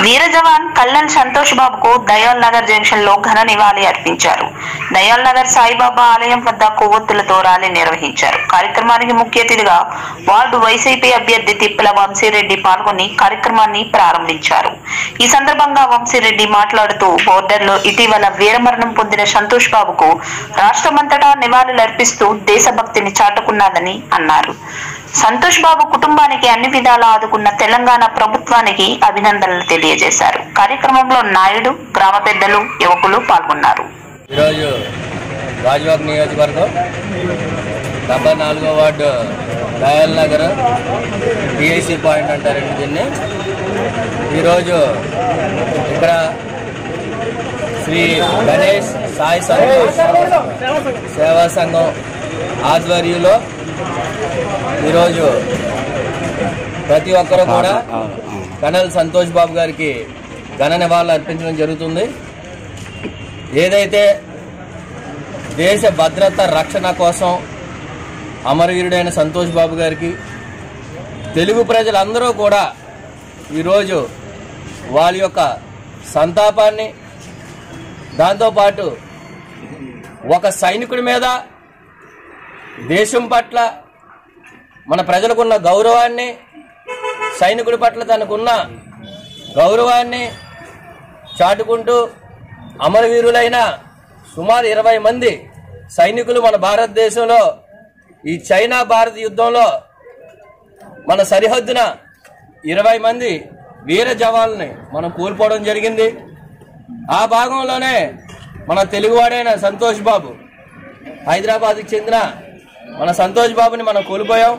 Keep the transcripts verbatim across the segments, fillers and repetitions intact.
వీర జవాన్ colonel Santosh బాబుకు Dayal Nagar junction లో ఘన నివాళి అర్పించారు. దయాల్ నగర్ సాయిబాబా ఆలయం వద్ద కొవ్వొత్తులతో ర్యాలీ నిర్వహించారు. కార్యక్రమానికి ముఖ్య అతిథిగా వార్డు వైసీపీ అభ్యర్థి తిప్పల వంశీరెడ్డి పాల్గొని కార్యక్రమాన్ని ప్రారంభించారు. ఈ సందర్భంగా వంశీరెడ్డి మాట్లాడుతూ బోర్డర్ లో ఇటీవల వీరమరణం పొందిన సంతోష్ బాబుకు రాష్ట్రమంతటా నివాళులు అర్పిస్తూ దేశభక్తిని చాటుకున్నాదని అన్నారు. సంతోష్ బాబు కుటుంబానికి అన్ని విధాలా ఆదుకున్న తెలంగాణ ప్రభుత్వానికి అభినందనలు తెలియజేశారు. కార్యక్రమంలో నాయుడు, గ్రామ పెద్దలు, యువకులు పాల్గొన్నారు. ఈరోజు రాజవాక్ నియోజకవర్గం డెబ్బై నాలుగో ward Dayal Nagar TIC point అంటారండి దీన్ని. ఈరోజు ఇక్కడ శ్రీ గణేష్ సాయి సంతోష్ సేవా సంఘం ఆధ్వర్యంలో ఈరోజు ప్రతి ఒక్కరూ కూడా కల్నల్ సంతోష్ బాబు గారికి ఘన నివాళులు అర్పించడం జరుగుతుంది. ఏదైతే దేశ భద్రత రక్షణ కోసం అమరవీరుడైన సంతోష్ బాబు గారికి తెలుగు ప్రజలందరూ కూడా ఈరోజు వాళ్ళ యొక్క సంతాపాన్ని, దాంతోపాటు ఒక సైనికుడి మీద దేశం పట్ల మన ప్రజలకున్న గౌరవాన్ని, సైనికుడి పట్ల తనకున్న గౌరవాన్ని చాటుకుంటూ అమరవీరులైన సుమారు ఇరవై మంది సైనికులు మన భారతదేశంలో ఈ చైనా భారత యుద్ధంలో మన సరిహద్దున ఇరవై మంది వీర జవాన్లని మనం కోల్పోవడం జరిగింది. ఆ భాగంలోనే మన తెలుగువాడైన సంతోష్ బాబు, హైదరాబాద్కి చెందిన మన సంతోష్ బాబుని మనం కోల్పోయాం.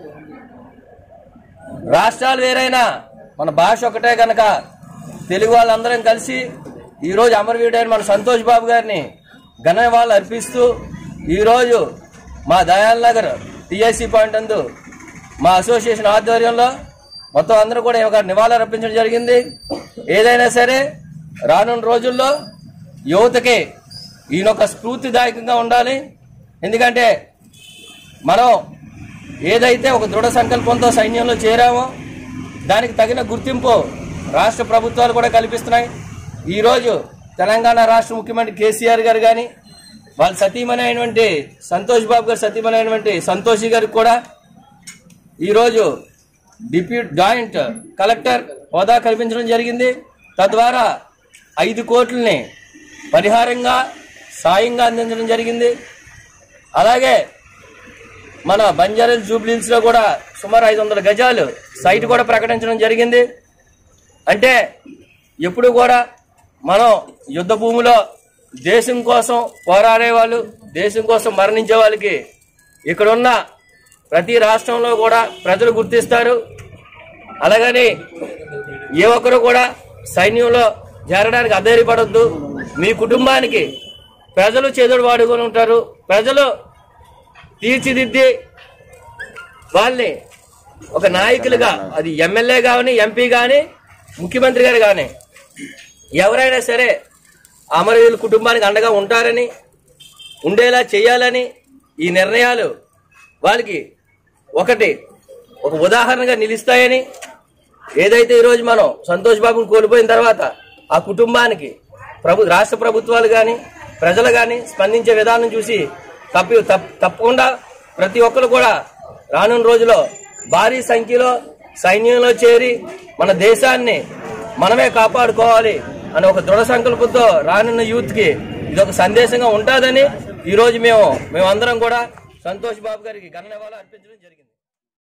రాష్ట్రాలు వేరైనా మన భాష ఒకటే కనుక తెలుగు వాళ్ళందరం కలిసి ఈరోజు అమరవీరుడైన మన సంతోష్ బాబు గారిని ఘన నివాళులు అర్పిస్తూ ఈరోజు మా దయాల్ నగర్ టిఐసి పాయింట్ అందు మా అసోసియేషన్ ఆధ్వర్యంలో మొత్తం అందరూ కూడా ఒక నివాళులు అర్పించడం జరిగింది. ఏదైనా సరే రానున్న రోజుల్లో యువతకి ఈయనొక స్ఫూర్తిదాయకంగా ఉండాలి. ఎందుకంటే మనం ఏదైతే ఒక దృఢ సంకల్పంతో సైన్యంలో చేరామో దానికి తగిన గుర్తింపు రాష్ట్ర ప్రభుత్వాలు కూడా కల్పిస్తున్నాయి. ఈరోజు తెలంగాణ రాష్ట్ర ముఖ్యమంత్రి కేసీఆర్ గారు కానీ వాళ్ళ సతీమణి అయినటువంటి సంతోష్ బాబు గారు సతీమణి అయినటువంటి సంతోషి గారికి కూడా ఈరోజు డిప్యూటీ జాయింట్ కలెక్టర్ హోదా కల్పించడం జరిగింది. తద్వారా ఐదు కోట్లని పరిహారంగా సాయంగా అందించడం జరిగింది. అలాగే మన బంజారాహిల్స్ జూబ్లీహిల్స్ లో కూడా సుమారు ఐదు వందల గజాలు సైట్ కూడా ప్రకటించడం జరిగింది. అంటే ఎప్పుడు కూడా మనం యుద్ధ భూమిలో దేశం కోసం పోరాడే వాళ్ళు, దేశం కోసం మరణించే వాళ్ళకి ఇక్కడున్న ప్రతి రాష్ట్రంలో కూడా ప్రజలు గుర్తిస్తారు. అలాగని ఏ ఒక్కరు కూడా సైన్యంలో చేరడానికి అధైర్యపడొద్దు. మీ కుటుంబానికి ప్రజలు చేదుడు వాడుకొని ఉంటారు. ప్రజలు తీర్చిదిద్ది వాళ్ళని ఒక నాయకులుగా, అది ఎమ్మెల్యే కానీ, ఎంపీ కానీ, ముఖ్యమంత్రి గారు కానీ ఎవరైనా సరే అమరవీరుల కుటుంబానికి అండగా ఉంటారని, ఉండేలా చేయాలని ఈ నిర్ణయాలు వాళ్ళకి ఒకటి ఒక ఉదాహరణగా నిలుస్తాయని, ఏదైతే ఈరోజు మనం సంతోష్ బాబుని కోల్పోయిన తర్వాత ఆ కుటుంబానికి ప్రభు రాష్ట్ర ప్రభుత్వాలు కానీ ప్రజలు కానీ స్పందించే విధానం చూసి తప్పి తప్పకుండా ప్రతి ఒక్కరు కూడా రానున్న రోజుల్లో భారీ సంఖ్యలో సైన్యంలో చేరి మన దేశాన్ని మనమే కాపాడుకోవాలి అనే ఒక దృఢ సంకల్పంతో రానున్న యూత్ కి ఇది ఒక సందేశంగా ఉంటుందని ఈరోజు మేము మేమందరం కూడా సంతోష్ బాబు గారికి ఘన నివాళులు అర్పించడం జరిగింది.